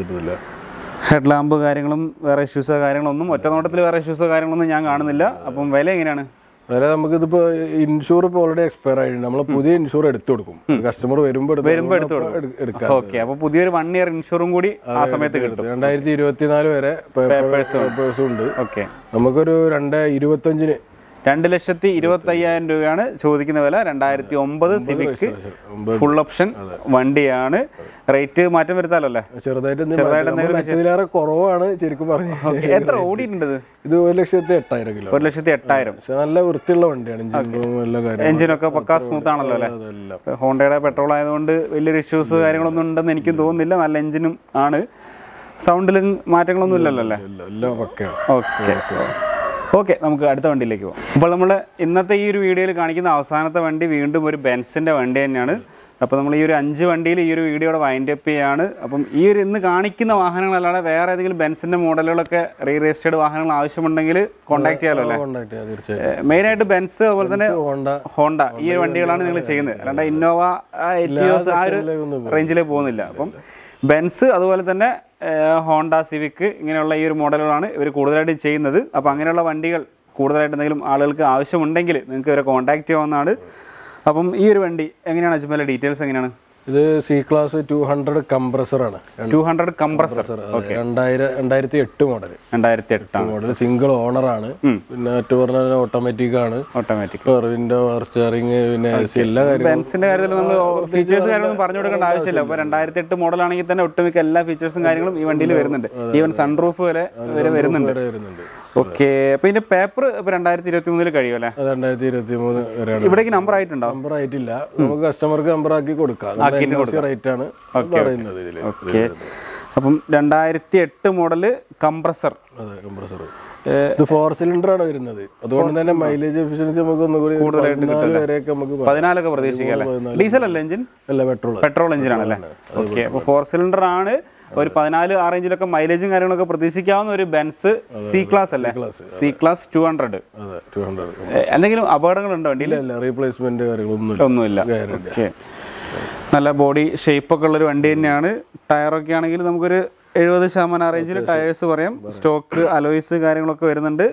[SPEAKER 1] ഹെഡ് ലാമ്പ് കാര്യങ്ങളും വേറെ ഇഷ്യൂസോ കാര്യങ്ങളൊന്നും ഒറ്റ നോട്ടത്തിൽ വേറെ ഇഷ്യൂസോ കാര്യങ്ങളൊന്നും ഞാൻ കാണുന്നില്ല. അപ്പം വില എങ്ങനെയാണ്?
[SPEAKER 2] വില നമുക്കിതിപ്പോൾ ഇൻഷൂർ ഇപ്പോൾ ഓൾറെഡി എക്സ്പയർ ആയിട്ടുണ്ട്. നമ്മൾ പുതിയ ഇൻഷൂർ എടുത്തു കൊടുക്കും. കസ്റ്റമർ വരുമ്പോൾ
[SPEAKER 1] വരുമ്പോൾ എടുത്തു കൊടുക്കും. ഓക്കെ. അപ്പോൾ പുതിയൊരു വൺ ഇയർ ഇൻഷൂറും കൂടി ആ സമയത്ത് കിട്ടും.
[SPEAKER 2] രണ്ടായിരത്തി ഇരുപത്തിനാല് വരെ പേപ്പേഴ്സും ഉണ്ട്.
[SPEAKER 1] ഓക്കെ.
[SPEAKER 2] നമുക്കൊരു രണ്ട് ഇരുപത്തഞ്ചിന്
[SPEAKER 1] രണ്ട് ലക്ഷത്തി ഇരുപത്തി അയ്യായിരം രൂപയാണ് ചോദിക്കുന്ന വില. രണ്ടായിരത്തി ഒമ്പത് സിവിക് ഫുൾ ഓപ്ഷൻ വണ്ടിയാണ്. റേറ്റ് മാറ്റം വരുത്താലോ അല്ലേ?
[SPEAKER 2] ചെറുതായിട്ട് കുറവാണ് ശരിക്കും പറഞ്ഞു.
[SPEAKER 1] എത്ര ഓടിയിട്ടുണ്ട്
[SPEAKER 2] ഇത്? ഒരു ലക്ഷത്തി എട്ടായിരം കിലോ.
[SPEAKER 1] ഒരു ലക്ഷത്തി എട്ടായിരം
[SPEAKER 2] നല്ല വൃത്തിയുള്ള വണ്ടിയാണ്.
[SPEAKER 1] എഞ്ചിനൊക്കെ പക്കാ സ്മൂത്ത് ആണല്ലോ അല്ലേ? ഹോണ്ടയുടെ പെട്രോൾ ആയതുകൊണ്ട് വലിയൊരു ഇഷ്യൂസ് കാര്യങ്ങളൊന്നും ഉണ്ടെന്ന് എനിക്കും തോന്നുന്നില്ല. നല്ല എഞ്ചിനും ആണ്. സൗണ്ടിലും മാറ്റങ്ങളൊന്നും ഇല്ലല്ലോ അല്ലേ? Okay okay. നമുക്ക് അടുത്ത വണ്ടിയിലേക്ക് പോകാം. അപ്പോൾ നമ്മൾ ഇന്നത്തെ ഈ ഒരു വീഡിയോയിൽ കാണിക്കുന്ന അവസാനത്തെ വണ്ടി വീണ്ടും ഒരു ബെൻസിൻ്റെ വണ്ടി തന്നെയാണ്. അപ്പോൾ നമ്മൾ ഈ ഒരു അഞ്ച് വണ്ടിയിൽ ഈ ഒരു വീഡിയോയുടെ വൈൻഡ് അപ്പ് ചെയ്യാണ്. അപ്പം ഈ ഒരു ഇന്ന് കാണിക്കുന്ന വാഹനങ്ങളല്ലാതെ വേറെ ഏതെങ്കിലും ബെൻസിൻ്റെ മോഡലുകളൊക്കെ റീ രജിസ്റ്റേർഡ് വാഹനങ്ങൾ ആവശ്യമുണ്ടെങ്കിൽ കോൺടാക്ട് ചെയ്യാമല്ലോ അല്ലേ? മെയിനായിട്ട് ബെൻസ് അതുപോലെ തന്നെ ഹോണ്ട ഈ ഒരു വണ്ടികളാണ് നിങ്ങൾ ചെയ്യുന്നത്, അല്ലാണ്ട് ഇന്നോവ എറ്റിയോസ് ആ ഒരു റേഞ്ചിലേക്ക് പോകുന്നില്ല. അപ്പം ബെൻസ് അതുപോലെ തന്നെ ഹോണ്ട സിവിക്ക് ഇങ്ങനെയുള്ള ഈ ഒരു മോഡലുകളാണ് ഇവർ കൂടുതലായിട്ടും ചെയ്യുന്നത്. അപ്പോൾ അങ്ങനെയുള്ള വണ്ടികൾ കൂടുതലായിട്ട് എന്തെങ്കിലും ആളുകൾക്ക് ആവശ്യമുണ്ടെങ്കിൽ നിങ്ങൾക്ക് ഇവരെ കോൺടാക്ട് ചെയ്യാവുന്നതാണ്. അപ്പം ഈ ഒരു വണ്ടി എങ്ങനെയാണ് അജ്മൽ, ഡീറ്റെയിൽസ് എങ്ങനെയാണ്?
[SPEAKER 2] ഇത് സി ക്ലാസ് ടു ഹൺഡ്രഡ് കംപ്രസറാണ്.
[SPEAKER 1] ടു ഹൺഡ്രഡ് കംപ്രസർ
[SPEAKER 2] രണ്ടായിരം രണ്ടായിരത്തി എട്ട് മോഡൽ
[SPEAKER 1] രണ്ടായിരത്തി എട്ട്
[SPEAKER 2] മോഡൽ സിംഗിൾ ഓണറാണ്. പിന്നെ മറ്റു പറഞ്ഞ ഓട്ടോമാറ്റിക് ആണ്.
[SPEAKER 1] ഓട്ടോമാറ്റിക്
[SPEAKER 2] വിൻഡോ പവർ സ്റ്റിയറിംഗ് പിന്നെ എല്ലാ കാര്യങ്ങളും.
[SPEAKER 1] ബെൻസിന്റെ കാര്യത്തിൽ നമ്മൾ ഫീച്ചേഴ്സ് കാര്യങ്ങളൊന്നും പറഞ്ഞു കൊടുക്കേണ്ട ആവശ്യമില്ല. അപ്പോൾ രണ്ടായിരത്തി എട്ട് മോഡലാണെങ്കിൽ തന്നെ ഒട്ടുമിക്ക എല്ലാ ഫീച്ചേഴ്സും കാര്യങ്ങളും ഈ വണ്ടിയിൽ വരുന്നുണ്ട്. ഈവൻ സൺറൂഫ് വരെ വരെ വരുന്നുണ്ട്. ഓക്കെ, അപ്പോൾ ഇതിന്റെ പേപ്പർ ഇപ്പോൾ രണ്ടായിരത്തി ഇരുപത്തി മൂന്നിൽ കഴിയും അല്ലേ?
[SPEAKER 2] രണ്ടായിരത്തി ഇരുപത്തി മൂന്ന് വരെയാണ്.
[SPEAKER 1] ഇവിടേക്ക് നമ്പർ ആയിട്ടുണ്ടോ?
[SPEAKER 2] നമ്പർ ആയിട്ടില്ല, നമുക്ക് കസ്റ്റമർക്ക് നമ്പർ ആക്കി കൊടുക്കാം. റേറ്റ് ആണ് പറയുന്നത് ഇതിൽ.
[SPEAKER 1] ഓക്കെ, അപ്പം രണ്ടായിരത്തി എട്ട് മോഡല് കംപ്രസർ.
[SPEAKER 2] അതെ, കംപ്രസർ. ഇത് ഫോർ സിലിണ്ടർ ആണ് വരുന്നത്, അതുകൊണ്ട് തന്നെ മൈലേജ് എഫിഷ്യൻസി നമുക്ക് ഒന്നുകൂടി കൂടുതലായിട്ട് നമുക്ക്
[SPEAKER 1] പതിനാലൊക്കെ പ്രതീക്ഷിക്കാം. ഡീസൽ അല്ല എഞ്ചിൻ?
[SPEAKER 2] അല്ല, പെട്രോൾ
[SPEAKER 1] പെട്രോൾ എഞ്ചിൻ ആണല്ലേ? ഓക്കെ, അപ്പോൾ ഫോർ സിലിണ്ടർ ആണ്. ഒരു പതിനാല് ആ റേഞ്ചിലൊക്കെ മൈലേജും കാര്യങ്ങളൊക്കെ പ്രതീക്ഷിക്കാവുന്ന ഒരു ബെൻസ് സി ക്ലാസ് അല്ലേ? C class two hundred. എന്തെങ്കിലും അപകടങ്ങളുണ്ടോ വണ്ടിയിൽ?
[SPEAKER 2] റീപ്ലേസ്മെന്റ്
[SPEAKER 1] ഒന്നുമില്ല. ഓക്കെ, നല്ല ബോഡി ഷേപ്പൊക്കെ ഉള്ളൊരു വണ്ടി തന്നെയാണ്. ടയറൊക്കെ ആണെങ്കിൽ നമുക്കൊരു എഴുപത് ശതമാനം റേഞ്ചിൽ ടയേഴ്സ് പറയാം. സ്റ്റോക്ക് അലോയ്സ് കാര്യങ്ങളൊക്കെ വരുന്നുണ്ട്.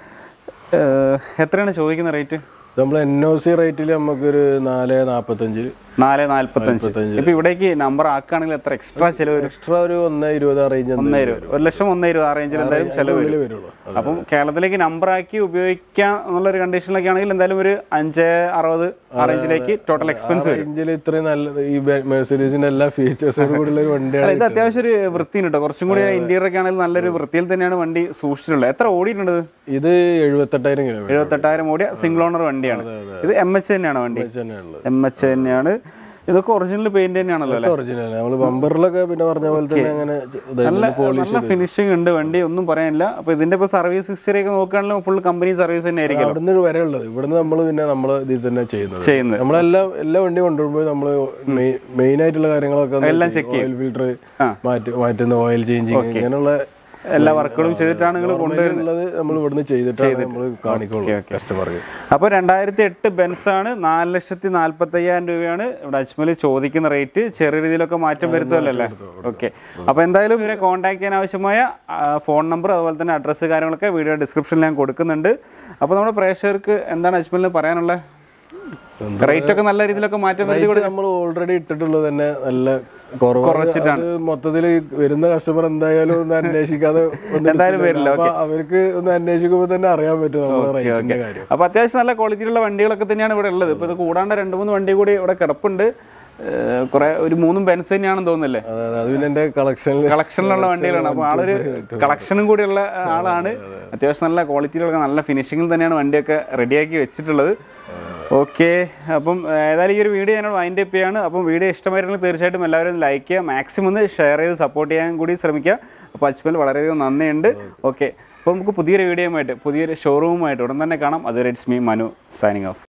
[SPEAKER 1] എത്രയാണ് ചോദിക്കുന്ന റേറ്റ്?
[SPEAKER 2] നമ്മൾ എൻ ഒ സി റേറ്റിൽ നമുക്കൊരു നാല് നാൽപ്പത്തഞ്ച്
[SPEAKER 1] നാല് നാല്പത്തഞ്ച്. ഇപ്പൊ ഇവിടേക്ക് നമ്പർ ആക്കുകയാണെങ്കിൽ എത്ര എക്സ്ട്രാ ചെലവ്?
[SPEAKER 2] എക്സ്ട്രാ ഒരു ഒന്ന് ഇരുപത് ആ റേഞ്ച്,
[SPEAKER 1] ഒന്നേ ഇരുപത്, ഒരു ലക്ഷം ഒന്നേ ഇരുപത് ആ റേഞ്ചിൽ എന്തായാലും ചെലവ് വരുള്ളൂ. അപ്പം കേരളത്തിലേക്ക് നമ്പർ ആക്കി ഉപയോഗിക്കാം എന്നുള്ളൊരു കണ്ടീഷനിലൊക്കെ ആണെങ്കിൽ എന്തായാലും ഒരു അഞ്ച് അറുപത് ആ റേഞ്ചിലേക്ക് ടോട്ടൽ എക്സ്പെൻസ് വരും.
[SPEAKER 2] ഇത്രയും നല്ല ഈ മെഴ്സിഡീസിന്റെ എല്ലാ ഫീച്ചേഴ്സും കൂടിയുള്ള ഒരു വണ്ടിയാണ്.
[SPEAKER 1] ഇത് അത്യാവശ്യം ഒരു വൃത്തിയുണ്ട് കേട്ടോ. കുറച്ചും കൂടി ഇന്റീരിയർ ഒക്കെ ആണെങ്കിൽ നല്ലൊരു വൃത്തിയിൽ തന്നെയാണ് വണ്ടി സൂക്ഷിച്ചിട്ടുള്ളത്. എത്ര ഓടിയിട്ടുണ്ട്?
[SPEAKER 2] ഇത് എഴുപത്തെട്ടായിരം കിലോമീറ്റർ
[SPEAKER 1] എഴുപത്തെട്ടായിരം ഓടിയ സിംഗിൾ ഓണർ വണ്ടിയാണ്. ഇത് എം എച്ച് തന്നെയാണ് വണ്ടി? എം എച്ച് തന്നെയാണ്. ഇതൊക്കെ ഒറിജിനൽ പെയിന്റ് തന്നെയാണല്ലോ അല്ലേ?
[SPEAKER 2] ഒറിജിനൽ. നമ്മൾ ബമ്പറിലൊക്കെ പിന്നെ പറഞ്ഞ പോലെ തന്നെ അങ്ങനെ
[SPEAKER 1] നല്ല ഫിനിഷിംഗ് ഉണ്ട് വണ്ടി, ഒന്നും പറയാനില്ല. അപ്പൊ ഇതിന്റെ ഇപ്പൊ സർവീസ് ഹിസ്റ്ററി ഒക്കെ നോക്കുകയാണെങ്കിൽ ഫുൾ കമ്പനി സർവീസ് തന്നെ ആയിരിക്കും.
[SPEAKER 2] ഇവിടുന്ന് വരെ ഉള്ളത്. ഇവിടുന്ന് നമ്മൾ പിന്നെ നമ്മൾ ഇതിൽ തന്നെ ചെയ്യുന്നത് ചെയ്യുന്നത് നമ്മളെല്ലാം എല്ലാ വണ്ടി കൊണ്ടുവരുമ്പോൾ നമ്മൾ മെയിൻ ആയിട്ടുള്ള കാര്യങ്ങളൊക്കെ
[SPEAKER 1] എല്ലാം ചെക്ക് ചെയ്യും.
[SPEAKER 2] ഓയിൽ ഫിൽറ്റർ മാറ്റി മാറ്റുന്ന ഓയിൽ ചേഞ്ചിങ് ഇങ്ങനെയുള്ള
[SPEAKER 1] എല്ലാ വർക്കുകളും ചെയ്തിട്ടാണ് നിങ്ങൾ കൊണ്ടുവരുന്നത്.
[SPEAKER 2] നമ്മൾ ഇവിടുന്ന് ചെയ്തിട്ടാണ് നമ്മൾ കാണിക്കുള്ളൂ കസ്റ്റമർക്ക്.
[SPEAKER 1] അപ്പോൾ രണ്ടായിരത്തി എട്ട് ബെൻസ് ആണ്. നാല് ലക്ഷത്തി നാല്പത്തി അയ്യായിരം രൂപയാണ് ഇവിടെ അജ്മൽ ചോദിക്കുന്ന റേറ്റ്. ചെറിയ രീതിയിലൊക്കെ മാറ്റം വരുത്തുമല്ലേ? ഓക്കെ, അപ്പോൾ എന്തായാലും ഇവരെ കോൺടാക്ട് ചെയ്യാൻ ആവശ്യമായ ഫോൺ നമ്പർ അതുപോലെ തന്നെ അഡ്രസ്സ് കാര്യങ്ങളൊക്കെ വീഡിയോ ഡിസ്ക്രിപ്ഷനിൽ ഞാൻ കൊടുക്കുന്നുണ്ട്. അപ്പോൾ നമ്മുടെ പ്രേക്ഷകർക്ക് എന്താണ് അജ്മലിന് പറയാനുള്ളത്? റേറ്റ് ഒക്കെ നല്ല രീതിയിലൊക്കെ മാറ്റം വരുത്തി
[SPEAKER 2] നമ്മൾ ഓൾറെഡി ഇട്ടിട്ടുള്ളത് തന്നെ നല്ല കുറച്ചിട്ടാണ്. മൊത്തത്തിൽ വരുന്ന കസ്റ്റമർ എന്തായാലും ഒന്ന് അന്വേഷിക്കാതെ എന്തായാലും വരില്ല. അവർക്ക് ഒന്ന് അന്വേഷിക്കുമ്പോൾ തന്നെ അറിയാൻ പറ്റും നമ്മുടെ റേറ്റിന്റെ കാര്യം.
[SPEAKER 1] അപ്പോൾ അത്യാവശ്യം നല്ല ക്വാളിറ്റിയിലുള്ള വണ്ടികളൊക്കെ തന്നെയാണ് ഇവിടെ ഉള്ളത്. ഇപ്പോൾ ഇത് കൂടാണ്ട് രണ്ട് മൂന്ന് വണ്ടി കൂടി ഇവിടെ കിടപ്പുണ്ട്. കുറെ ഒരു മൂന്നും ബെൻസ് തന്നെയാണെന്ന് തോന്നുന്നില്ലേ?
[SPEAKER 2] അത് പിന്നെ എന്റെ കളക്ഷനിൽ
[SPEAKER 1] കളക്ഷനിലുള്ള വണ്ടികളാണ്. അപ്പോൾ ആളൊരു കളക്ഷനും കൂടിയുള്ള ആളാണ്. അത്യാവശ്യം നല്ല ക്വാളിറ്റിയിലുള്ള നല്ല ഫിനിഷിങ്ങിൽ തന്നെയാണ് വണ്ടിയൊക്കെ റെഡിയാക്കി വെച്ചിട്ടുള്ളത്. ഓക്കെ, അപ്പം ഏതായാലും ഈ ഒരു വീഡിയോ ഞാൻ വൈൻഡ് അപ്പ് ചെയ്യാണ്. അപ്പം വീഡിയോ ഇഷ്ടമായിരുന്നെങ്കിൽ തീർച്ചയായിട്ടും എല്ലാവരും ലൈക്ക് ചെയ്യുക, മാക്സിമം ഒന്ന് ഷെയർ ചെയ്ത് സപ്പോർട്ട് ചെയ്യാൻ കൂടി ശ്രമിക്കുക. അപ്പോൾ അജ്മൽ വളരെയധികം നന്ദിയുണ്ട്. ഓക്കെ, അപ്പോൾ നമുക്ക് പുതിയൊരു വീഡിയോയുമായിട്ട് പുതിയൊരു ഷോറൂമുമായിട്ട് ഉടൻ തന്നെ കാണാം. അതുവരെ it's me Manu signing of.